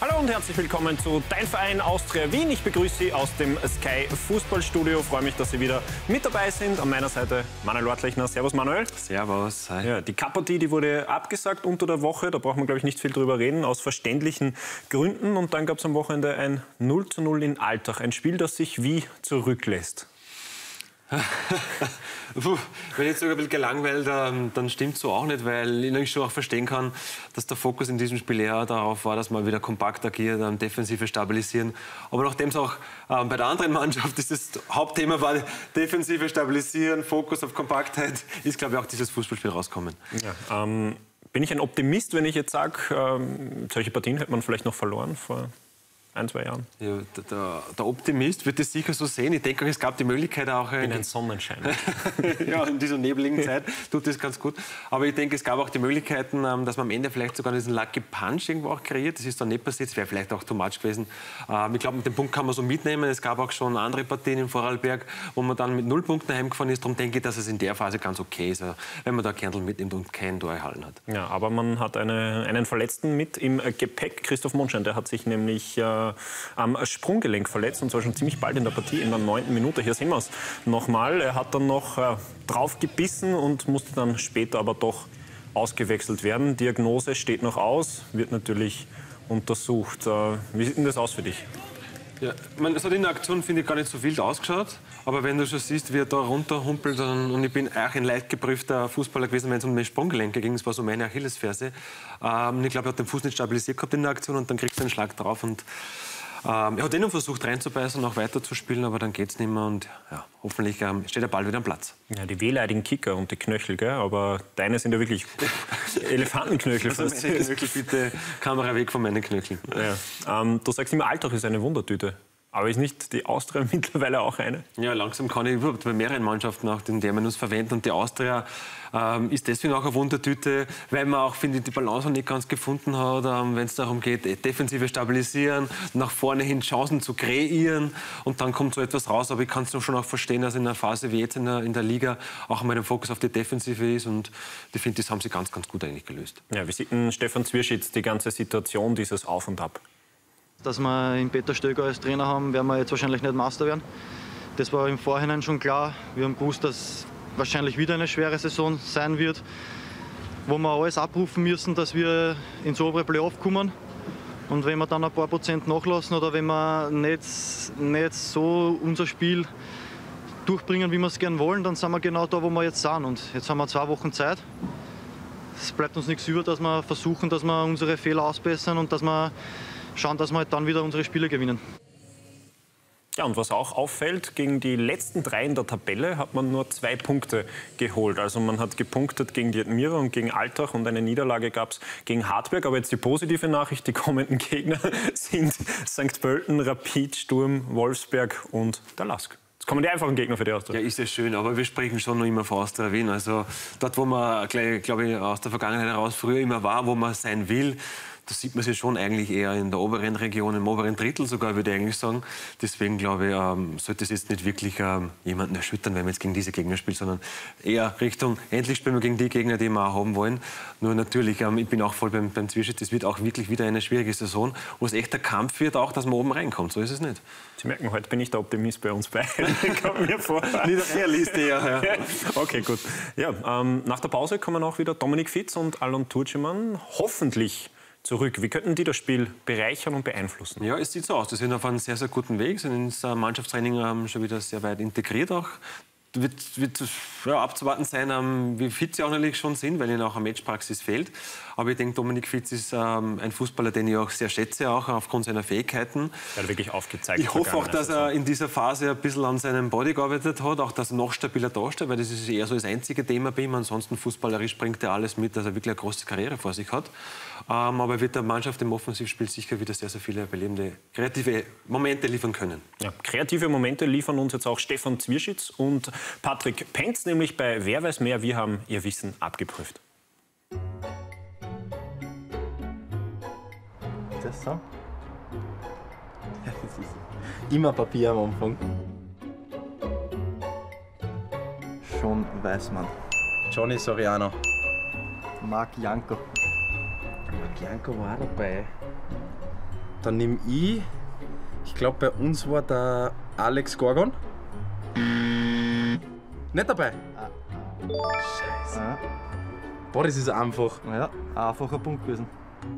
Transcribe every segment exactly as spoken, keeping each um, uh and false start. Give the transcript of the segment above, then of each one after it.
Hallo und herzlich willkommen zu Dein Verein Austria Wien. Ich begrüße Sie aus dem Sky Fußballstudio. Freue mich, dass Sie wieder mit dabei sind. An meiner Seite Manuel Ortlechner. Servus Manuel. Servus. Hi. Ja, die Cup-Partie, die wurde abgesagt unter der Woche. Da braucht man, glaube ich, nicht viel drüber reden, aus verständlichen Gründen. Und dann gab es am Wochenende ein null zu null in Altach. Ein Spiel, das sich wie zurücklässt. Puh, wenn ich jetzt sogar ein bisschen gelangweilt, dann stimmt es so auch nicht, weil ich schon auch verstehen kann, dass der Fokus in diesem Spiel eher darauf war, dass man wieder kompakt agiert, Defensive stabilisieren. Aber nachdem es auch äh, bei der anderen Mannschaft ist, das Hauptthema war Defensive stabilisieren, Fokus auf Kompaktheit, ist, glaube ich, auch dieses Fußballspiel rauskommen. Ja, ähm, bin ich ein Optimist, wenn ich jetzt sage, ähm, solche Partien hätte man vielleicht noch verloren vor ein, zwei Jahren? Ja, der, der Optimist wird es sicher so sehen. Ich denke, es gab die Möglichkeit auch... In den Sonnenschein. Ja, in dieser nebligen Zeit tut das ganz gut. Aber ich denke, es gab auch die Möglichkeiten, dass man am Ende vielleicht sogar diesen Lucky Punch irgendwo auch kreiert. Das ist dann nicht passiert, das wäre vielleicht auch too much gewesen. Ich glaube, mit dem Punkt kann man so mitnehmen. Es gab auch schon andere Partien in Vorarlberg, wo man dann mit null Punkten heimgefahren ist. Darum denke ich, dass es in der Phase ganz okay ist, wenn man da Kärntl mitnimmt und kein Tor erhalten hat. Ja, aber man hat eine, einen Verletzten mit im Gepäck. Christoph Mondschein, der hat sich nämlich äh, am Sprunggelenk verletzt, und zwar schon ziemlich bald in der Partie, in der neunten Minute. Hier sehen wir es nochmal. Er hat dann noch äh, drauf gebissen und musste dann später aber doch ausgewechselt werden. Diagnose steht noch aus, wird natürlich untersucht. Äh, wie sieht denn das aus für dich? Ja, man, es hat in der Aktion, finde ich, gar nicht so wild ausgeschaut. Aber wenn du schon siehst, wie er da runterhumpelt, und ich bin auch ein leidgeprüfter Fußballer gewesen, wenn es um meine Sprunggelenke ging, das war so meine Achillesferse. Ähm, ich glaube, er hat den Fuß nicht stabilisiert gehabt in der Aktion, und dann kriegst du einen Schlag drauf. Und Ähm, er hat eh noch versucht reinzubeißen und auch weiterzuspielen, aber dann geht es nicht mehr, und ja, hoffentlich ähm, steht der Ball wieder am Platz. Ja, die wehleidigen Kicker und die Knöchel, gell? Aber deine sind ja wirklich Elefantenknöchel. Also meine Knöchel, bitte Kamera weg von meinen Knöcheln. Ja. Ähm, du sagst immer, Altach ist eine Wundertüte. Aber ist nicht die Austria mittlerweile auch eine? Ja, langsam kann ich überhaupt bei mehreren Mannschaften auch den Terminus verwenden. Und die Austria ähm, ist deswegen auch eine Wundertüte, weil man auch, finde ich, die Balance noch nicht ganz gefunden hat, ähm, wenn es darum geht, Defensive stabilisieren, nach vorne hin Chancen zu kreieren, und dann kommt so etwas raus. Aber ich kann es schon auch verstehen, dass in einer Phase wie jetzt in der, in der Liga auch mal der Fokus auf die Defensive ist, und ich finde, das haben sie ganz, ganz gut eigentlich gelöst. Ja, wie sieht denn Stefan Zwirschitz die ganze Situation, dieses Auf und Ab? Dass wir einen Peter Stöger als Trainer haben, werden wir jetzt wahrscheinlich nicht Meister werden. Das war im Vorhinein schon klar. Wir haben gewusst, dass wahrscheinlich wieder eine schwere Saison sein wird, wo wir alles abrufen müssen, dass wir ins obere Playoff kommen. Und wenn wir dann ein paar Prozent nachlassen oder wenn wir nicht, nicht so unser Spiel durchbringen, wie wir es gerne wollen, dann sind wir genau da, wo wir jetzt sind. Und jetzt haben wir zwei Wochen Zeit. Es bleibt uns nichts über, dass wir versuchen, dass wir unsere Fehler ausbessern und dass wir schauen, dass wir halt dann wieder unsere Spiele gewinnen. Ja, und was auch auffällt, gegen die letzten drei in der Tabelle hat man nur zwei Punkte geholt. Also man hat gepunktet gegen die Admira und gegen Altach, und eine Niederlage gab es gegen Hartberg. Aber jetzt die positive Nachricht, die kommenden Gegner sind Sankt Pölten, Rapid, Sturm, Wolfsberg und der Lask. Jetzt kommen die einfachen Gegner für die Austria. Ja, ist ja schön, aber wir sprechen schon noch immer von Austria Wien. Also dort, wo man, glaube ich, aus der Vergangenheit heraus früher immer war, wo man sein will, da sieht man sich schon eigentlich eher in der oberen Region, im oberen Drittel sogar, würde ich eigentlich sagen. Deswegen glaube ich, ähm, sollte es jetzt nicht wirklich ähm, jemanden erschüttern, wenn man jetzt gegen diese Gegner spielt, sondern eher Richtung, endlich spielen wir gegen die Gegner, die wir auch haben wollen. Nur natürlich, ähm, ich bin auch voll beim, beim Zwirschitz, es wird auch wirklich wieder eine schwierige Saison, wo es echt der Kampf wird, auch, dass man oben reinkommt. So ist es nicht. Sie merken, heute bin ich der Optimist bei uns beiden. Kommt mir vor. Nicht der Realist, ja. Ja. Okay, gut. Ja, ähm, nach der Pause kommen auch wieder Dominik Fitz und Alon Turczyman hoffentlich zurück. Wie könnten die das Spiel bereichern und beeinflussen? Ja, es sieht so aus. Sie sind auf einem sehr, sehr guten Weg, sind ins Mannschaftstraining ähm, schon wieder sehr weit integriert auch. Wird, wird ja, abzuwarten sein, ähm, wie fit sie auch natürlich schon sind, weil ihnen auch eine Matchpraxis fehlt. Aber ich denke, Dominik Fitz ist ähm, ein Fußballer, den ich auch sehr schätze, auch aufgrund seiner Fähigkeiten. Er hat wirklich aufgezeigt. Ich hoffe auch, dass er in dieser Phase ein bisschen an seinem Body gearbeitet hat, auch dass er noch stabiler dasteht, weil das ist eher so das einzige Thema bei ihm. Ansonsten fußballerisch bringt er alles mit, dass er wirklich eine große Karriere vor sich hat. Ähm, aber er wird der Mannschaft im Offensivspiel sicher wieder sehr, sehr viele belebende, kreative Momente liefern können. Ja, kreative Momente liefern uns jetzt auch Stefan Zwirschitz und Patrick Penz, nämlich bei Wer weiß mehr, wir haben ihr Wissen abgeprüft. Ist das so? Das ist immer Papier am Anfang. Schon weiß man. Johnny Soriano. Marc Janko. Marc Janko war dabei. Dann nehme ich, ich glaube bei uns war der Alex Gorgon. Nicht dabei? Scheiße. Ja. Boah, das ist einfach. Ja, einfacher Punkt gewesen.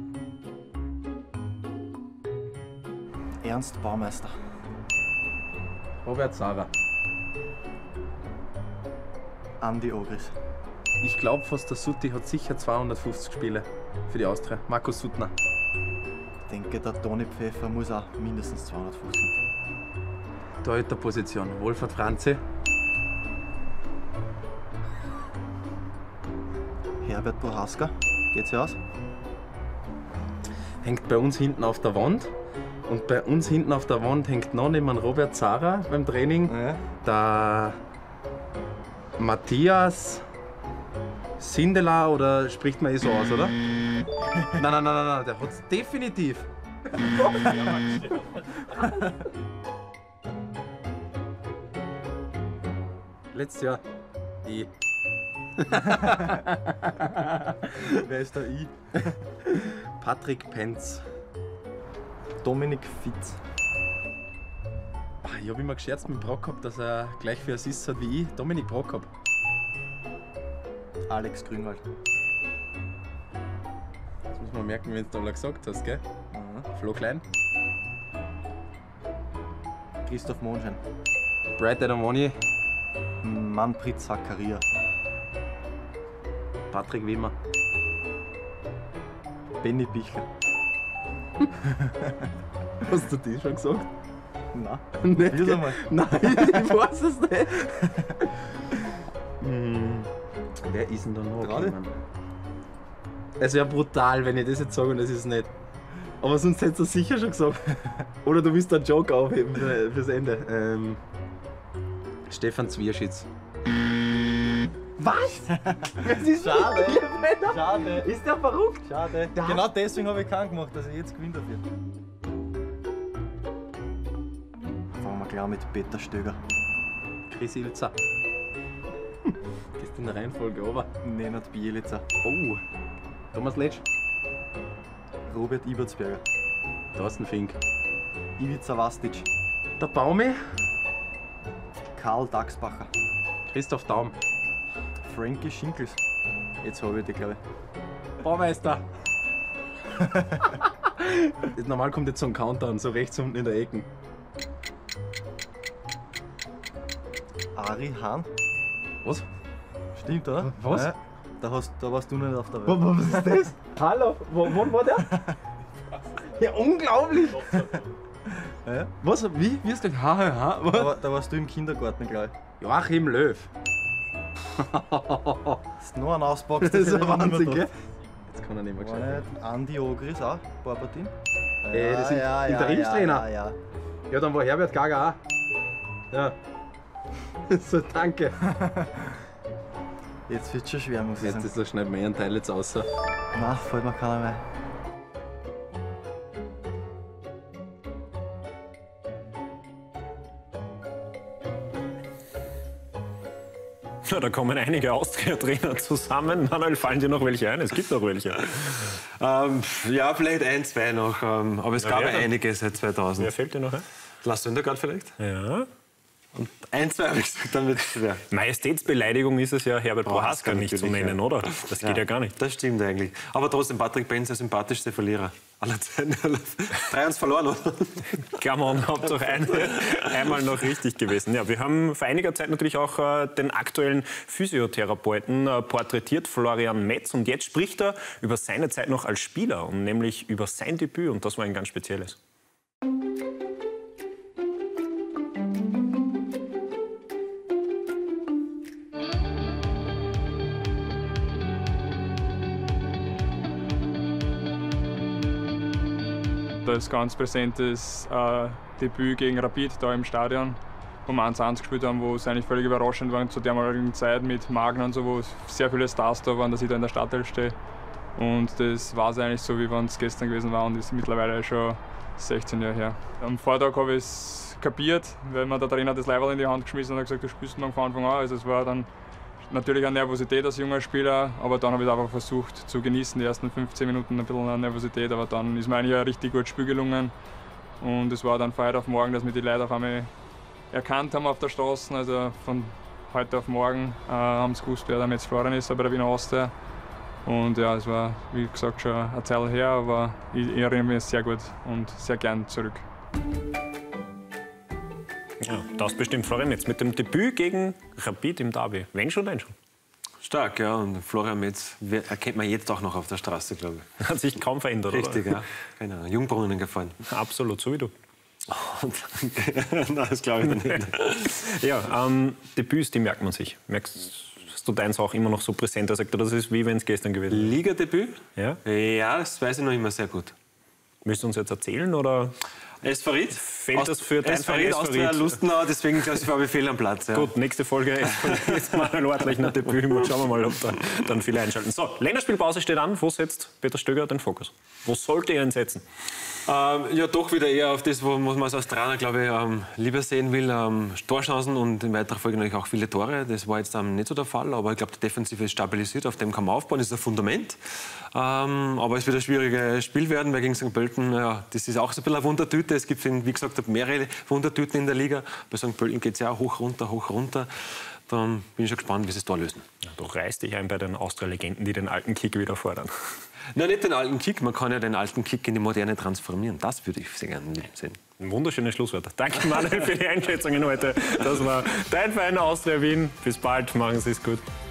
Ernst Baumeister. Robert Zara. Andi Ogris. Ich glaube fast, der Sutti hat sicher zweihundertfünfzig Spiele für die Austria. Markus Suttner. Ich denke, der Toni Pfeffer muss auch mindestens zweihundertfünfzig. Torhüterposition. Wolfhard Franzi. Herbert Prohaska. Geht's ja aus? Hängt bei uns hinten auf der Wand. Und bei uns hinten auf der Wand hängt noch neben Robert Zara beim Training. Ja. Der Matthias Sindela, oder spricht man eh so aus, oder? Nein, nein, nein, nein, nein, der hat's definitiv. Letztes Jahr. Ich. Wer ist der I? Patrick Penz. Dominik Fitz. Ah, ich habe immer gescherzt mit Prokop, dass er gleich viel Assists hat wie ich. Dominik Prokop. Alex Grünwald. Das muss man merken, wenn du da gesagt hast, gell? Mhm. Flo Klein. Christoph Monschen. Brad Adamoni. Manfred Zakaria. Patrick Wimmer. Benny Bichler. Hast du das schon gesagt? Nein. Nicht, Lies gell? einmal. Nein, ich weiß es nicht. hm. Wer ist denn da noch? Gerade? gekommen? Es wäre brutal, wenn ich das jetzt sage und das ist nicht. Aber sonst hättest du es sicher schon gesagt. Oder du willst einen Joke aufheben für, fürs Ende. Ähm, Stefan Zwierschitz. Was? Das ist Schade. Schade. Schade. Ist der verrückt? Schade. Da- Genau deswegen habe ich keinen gemacht, dass er jetzt gewinnt wird. Fangen wir gleich mit Peter Stöger. Chris Ilzer. Gehst in der Reihenfolge runter. Nenad Bielica. Oh. Thomas Letsch. Robert Ibertsberger. Thorsten Fink. Ivica Vastic. Der Baumi. Karl Dachsbacher. Christoph Daum. Frankie Schinkels. Jetzt habe ich die, glaube ich. Baumeister. Normal kommt jetzt so ein Countdown, so rechts unten in der Ecke. Ari Hahn. Was? Stimmt, oder? Was? Ja, da, hast, da warst du nicht auf der Welt. Was ist das? Hallo, wo, wo war der? Ja, unglaublich! Ja? Was? Wie? Wie hast du gesagt? Ha, ha, ha. Da, Was? war- da warst du im Kindergarten, glaube ich. Joachim Löw. Hast du noch einen auspackst, Das ist hätte ein ich nicht mehr Wahnsinn, gedacht. gell? Jetzt kann er nicht mehr War gescheit. nicht Andi Ogris auch, Barbatin? Äh, das sind Interimstrainer. Ja, ja, ja. Ja, dann war Herbert Gaga auch. Ja. So, danke. Jetzt wird es schon schwer, muss ich Jetzt sagen. ist so schnell mehr ein Teil jetzt außer. Nein, fällt mir keiner mehr. Ja, da kommen einige Austria-Trainer zusammen. Manuel, fallen dir noch welche ein? Es gibt noch welche. Ähm, ja, vielleicht ein, zwei noch. Ähm, aber es Ja, gab wer ja denn? einige seit Wer zweitausend. fällt dir noch ein? Lars Söndergaard vielleicht? Ja. Und ein, zwei habe ich gesagt, dann wird es schwer. Majestätsbeleidigung ist es ja, Herbert Prohaska Prohaska nicht zu natürlich, nennen, ja. oder? Das geht ja gar nicht. Das stimmt eigentlich. Aber trotzdem, Patrick Benz, der sympathischste Verlierer aller Zeiten. drei eins verloren, oder? Come on, Hauptsache ein, einmal noch richtig gewesen. Ja, wir haben vor einiger Zeit natürlich auch äh, den aktuellen Physiotherapeuten äh, porträtiert, Florian Metz. Und jetzt spricht er über seine Zeit noch als Spieler und nämlich über sein Debüt. Und das war ein ganz spezielles. Das ganz präsentes äh, Debüt gegen Rapid da im Stadion, wo wir eins eins gespielt haben, wo es eigentlich völlig überraschend war zur damaligen Zeit mit Magen und so, wo sehr viele Stars da waren, dass ich da in der Startelf stehe. Und das war es eigentlich so, wie wenn es gestern gewesen war und ist mittlerweile schon sechzehn Jahre her. Am Vortag habe ich es kapiert, weil mir der Trainer das Leiberl in die Hand geschmissen und hat gesagt, du spielst morgen von Anfang an. Also es war dann natürlich eine Nervosität als junger Spieler, aber dann habe ich einfach versucht zu genießen, die ersten fünfzehn Minuten ein bisschen an Nervosität, aber dann ist mir eigentlich ein richtig gutes Spiel gelungen. Und es war dann von heute auf morgen, dass mir die Leute auf einmal erkannt haben auf der Straße. Also von heute auf morgen äh, haben sie gewusst, wer der Metz Florian ist, bei der Wiener Austria. Und ja, es war, wie gesagt, schon eine Zeit her, aber ich, ich erinnere mich sehr gut und sehr gern zurück. Ja, das bestimmt Florian Metz mit dem Debüt gegen Rapid im Derby. Wenn schon, denn schon. Stark, ja. Und Florian Metz erkennt man jetzt auch noch auf der Straße, glaube ich. Hat sich kaum verändert, Richtig, oder? ja. Genau. Jungbrunnen gefahren. Absolut, so wie du. Oh, nein, das glaube ich nicht. Ja, ähm, Debüts, die merkt man sich. Merkst du deins auch immer noch so präsent? Er sagt, das ist wie wenn es gestern gewesen wäre. Ligadebüt? Ja? Ja, das weiß ich noch immer sehr gut. Willst du uns jetzt erzählen, oder? Esfarid. Fällt das für dein Esfarid, Austria Lustenau, deswegen glaube ich, war ich fehl am Platz. Ja. Gut, nächste Folge ist Manuel Ortleichner Debüt. Schauen wir mal, ob da dann viele einschalten. So, Länderspielpause steht an. Wo setzt Peter Stöger den Fokus? Wo sollte er ihn setzen? Ähm, ja, doch wieder eher auf das, wo man als Trainer, glaube ich, ähm, lieber sehen will. Ähm, Torchancen und in weiterer Folge natürlich auch viele Tore. Das war jetzt ähm, nicht so der Fall, aber ich glaube, die Defensive ist stabilisiert, auf dem kann man aufbauen, das ist ein Fundament. Ähm, aber es wird ein schwieriges Spiel werden, weil gegen Sankt Pölten, ja, das ist auch so ein bisschen eine Wundertüte. Es gibt, wie gesagt, mehrere Wundertüten in der Liga. Bei Sankt Pölten geht es ja auch hoch, runter, hoch, runter. Dann bin ich schon gespannt, wie sie es da lösen. Ja, du reißt dich ein bei den Austria-Legenden, die den alten Kick wieder fordern. Nein, nicht den alten Kick. Man kann ja den alten Kick in die Moderne transformieren. Das würde ich sehr gerne sehen. Ein wunderschönes Schlusswort. Danke, Manuel, für die Einschätzungen heute. Das war dein Verein Austria Wien. Bis bald. Machen Sie es gut.